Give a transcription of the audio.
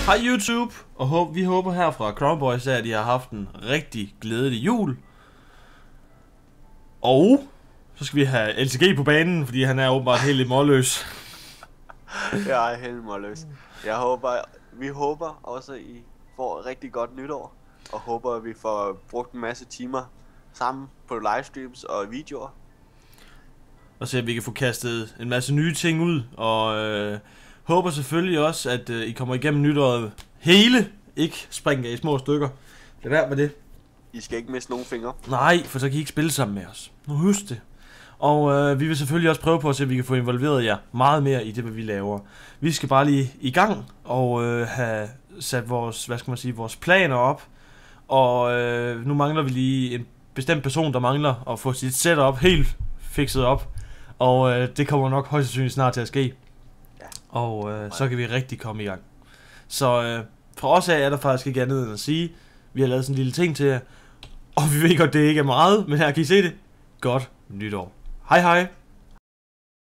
Hej YouTube, og vi håber her fra Crown Boys, at I har haft en rigtig glædelig jul. Og så skal vi have LTG på banen, fordi han er åbenbart helt målløs. Jeg er helt målløs. Vi håber også, at I får et rigtig godt nytår. Og håber, at vi får brugt en masse timer sammen på livestreams og videoer. Og så at vi kan få kastet en masse nye ting ud. Og håber selvfølgelig også, at I kommer igennem nytåret hele. Ikke springe af i små stykker. Lad være med det. I skal ikke miste nogen fingre. Nej, for så kan I ikke spille sammen med os. Nu husk det. Og vi vil selvfølgelig også prøve på at se, at vi kan få involveret jer meget mere i det, hvad vi laver. Vi skal bare lige i gang og have sat vores, vores planer op. Og nu mangler vi lige en bestemt person, der mangler at få sit setup helt fikset op. Og det kommer nok højst sandsynligt snart til at ske. Ja. Og så kan vi rigtig komme i gang. Så fra os af er der faktisk ikke andet end at sige, vi har lavet sådan en lille ting til jer. Og vi ved godt, det ikke er meget, men her kan I se det. Godt nytår. Hej hej.